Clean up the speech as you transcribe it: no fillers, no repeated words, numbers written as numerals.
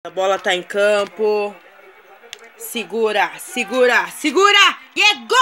A bola tá em campo. Segura, segura, segura! E é gol!